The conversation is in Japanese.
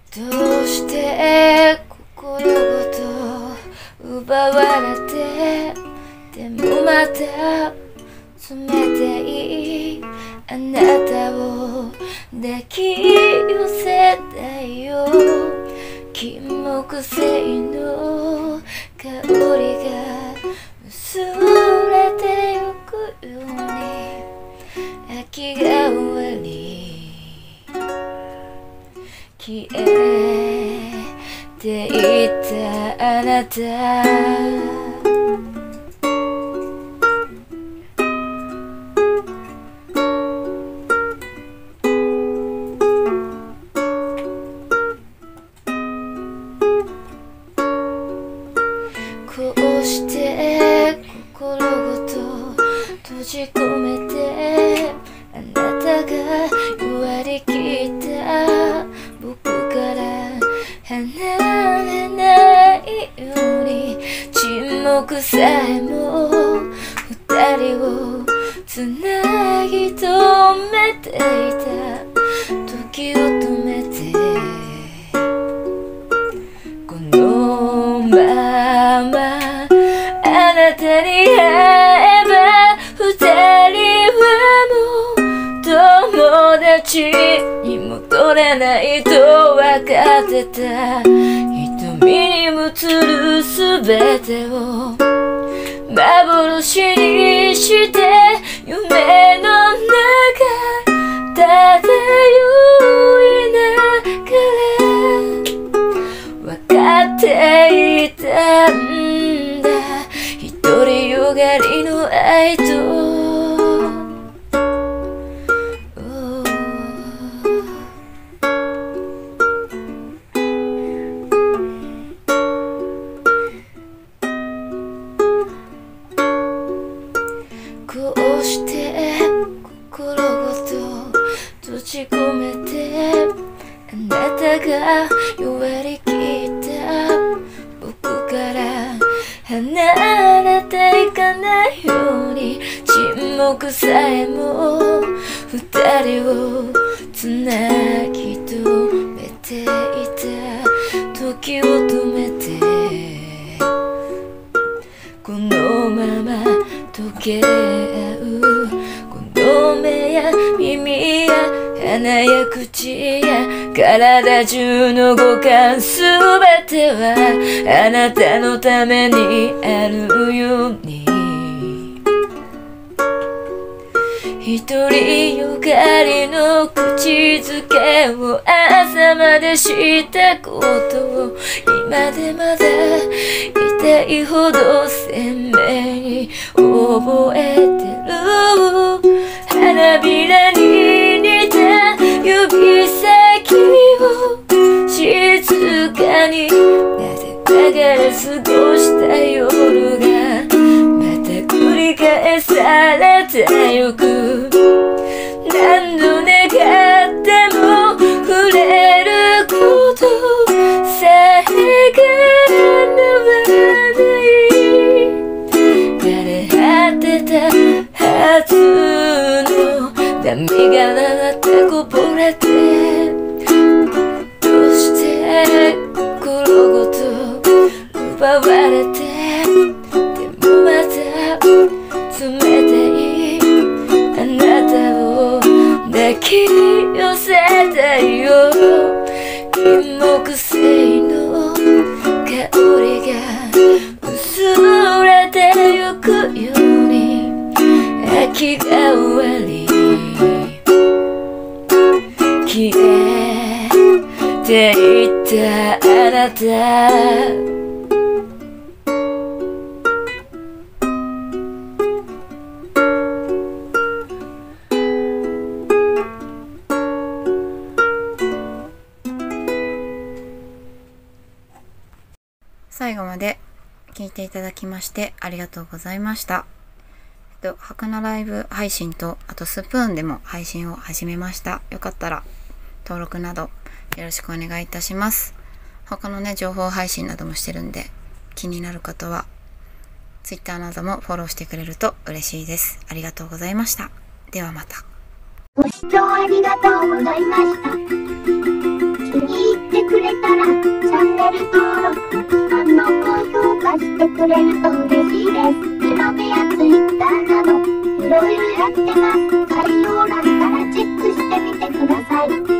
どうして心ごと奪われて、でもまた冷たいあなたを抱き寄せたいよ。金木犀の香りが薄れてゆくように、秋が終わり消えていたあなた、こうして心ごと閉じ込めて、あなたが弱りきった僕から離れないように、沈黙さえも二人をつなぎ止めていた、時を止めてこのままあなたに会えば、二人はもう友達に戻れないと分かってた。瞳に映るすべてを幻にして、夢の中漂いながら分かっていたんだ、独りよがりの愛とこうして心ごと閉じ込めて、あなたが弱りきった僕から離れていかないように、沈黙さえも二人をつなぎ止めていた、時を止めてこのまま溶け合う、この目や耳や鼻や口や体中の五感すべてはあなたのためにあるように、独りよがりの口づけを朝までしたことを今でまだ痛いほど鮮明に覚えてる。花びらに似た指先を静かに撫でながら過ごした夜がまた繰り返されてゆく。何度願っても触れることさえ叶わない枯れ果てたはずの涙がこぼれて、どうして心ごと奪われて、でもまた冷たいあなたを抱き寄せたいよ。金木犀の香りが薄れてゆくように、秋が終わり消えていったあなた、 最後まで聞いていただきましてありがとうございました。HAKUNAライブ配信と、あとスプーンでも配信を始めました。よかったら登録などよろしくお願いいたします。他のね、情報配信などもしてるんで、気になる方は Twitter などもフォローしてくれると嬉しいです。ありがとうございました。ではまた。 ご視聴ありがとうございました。気に入ってくれれたらチャンネル登録、反応高評価してくれると嬉しいです。ブログやツイッターなどいろいろやってます。概要欄からチェックしてみてください。